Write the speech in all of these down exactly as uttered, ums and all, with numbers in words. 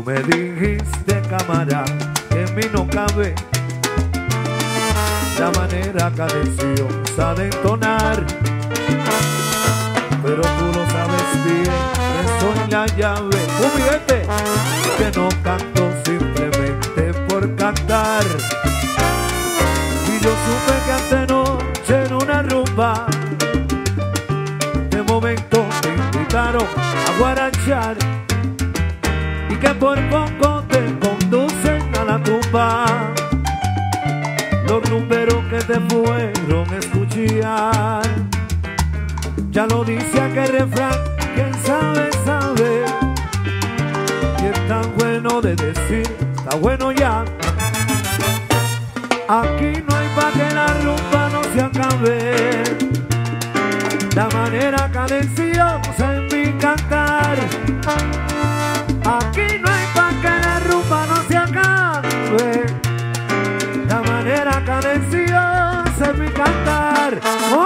Tú me dijiste, cámara, que en mí no cabe la manera cadenciosa de entonar, pero tú lo sabes bien, que soy la llave, un billete, que no canto simplemente por cantar. Y yo supe que ante noche en una rumba, de momento te invitaron a guarachar, y que por poco te conducen a la tumba los rumberos que te fueron a escuchar. Ya lo dice aquel refrán, quien sabe, sabe, y es tan bueno de decir, está bueno ya. Aquí no hay pa' que la rumba no se acabe, la manera cadenciosa en mi cantar. Aquí no hay pa' que la rumba no se acabe, la manera cadenciosa en mi cantar. ¿Oh?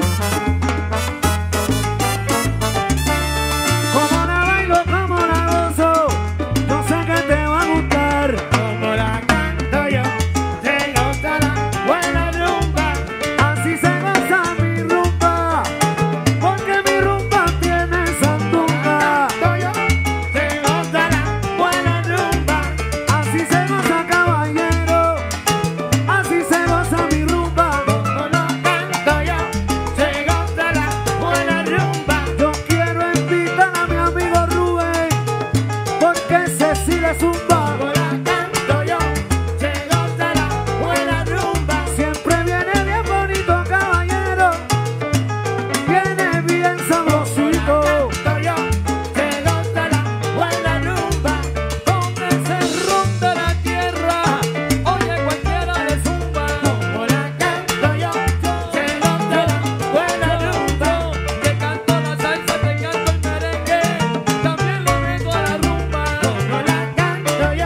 Como la bailo, como la gozo, yo sé que te va a gustar. Como la canto yo, te gusta la buena rumba. Así se goza mi rumba, porque mi rumba tiene sandunga. Canto yo, te gusta la buena rumba. Así se goza, caballero, así se goza mi rumba. Como lo canto yo, te gusta la buena rumba. Yo quiero invitar a mi amigo Rubén, porque ese sí le zumba. Como la canto yo, te gusta la buena rumba. Siempre viene bien bonito, caballero, viene bien sabrosito. Canto yo, te gusta la buena rumba. Con ese ron de la tierra, oye cualquiera le zumba. Como la canto yo, te gusta la buena rumba. Te canto la salsa, te canto el merengue, también le meto a la rumba. Como la canto yo,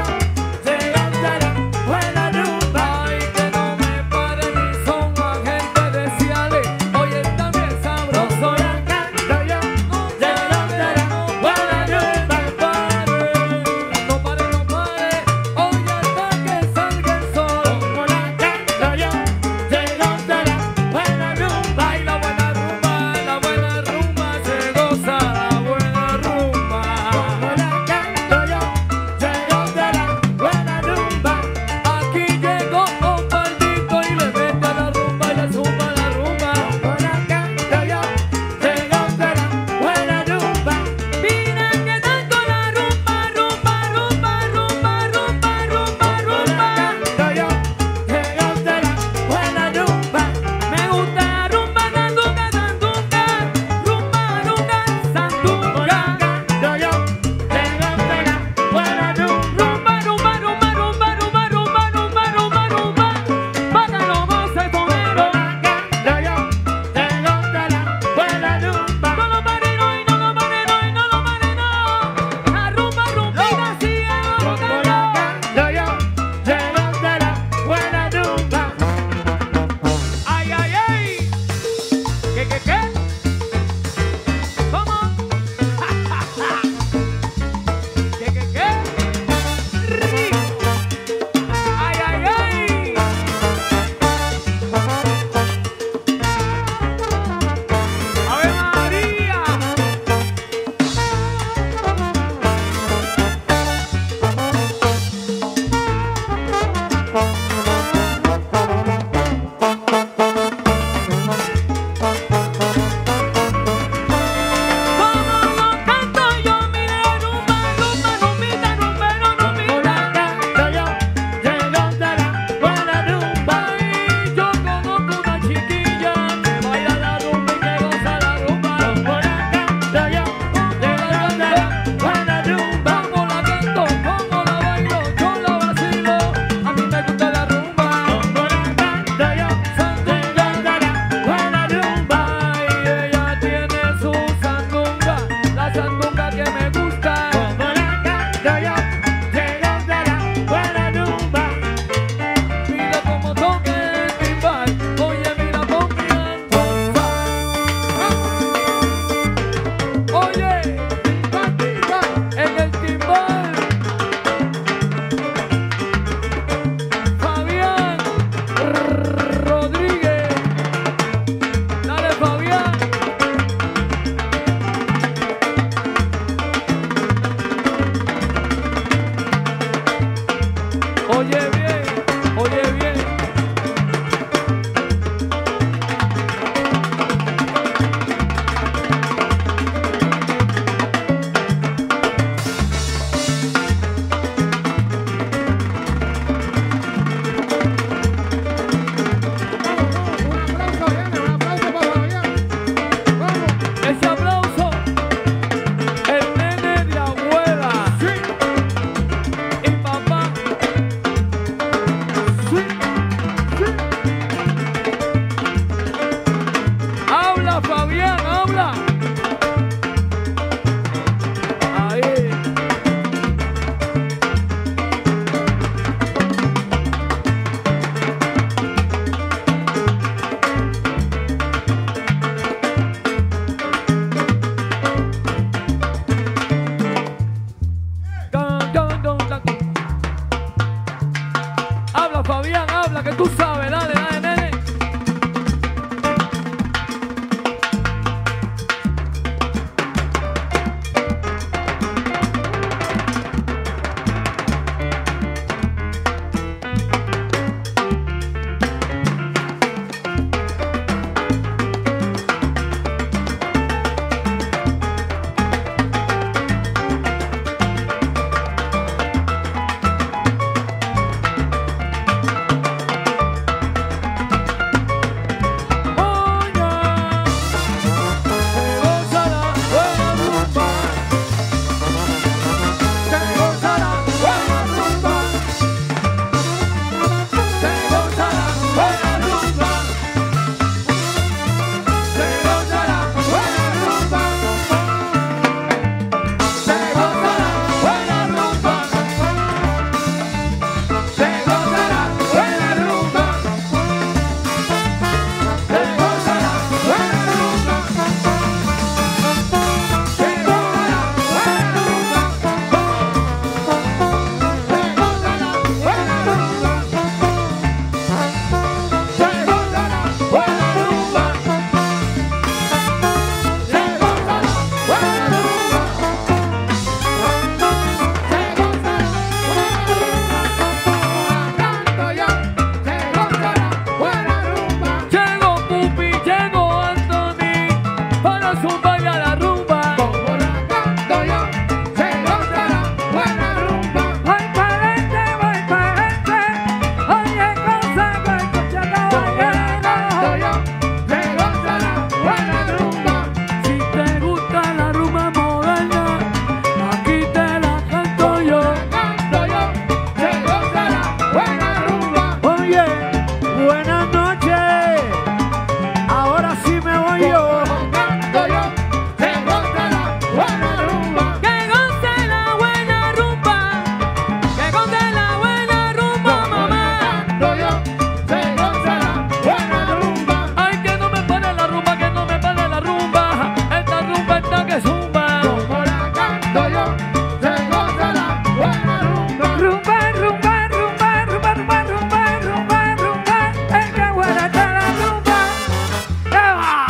rumba que tú sabes, dale, dale, nene.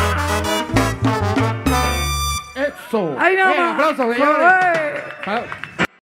Ay, no, Eh, más. aplausos, señores. Ay.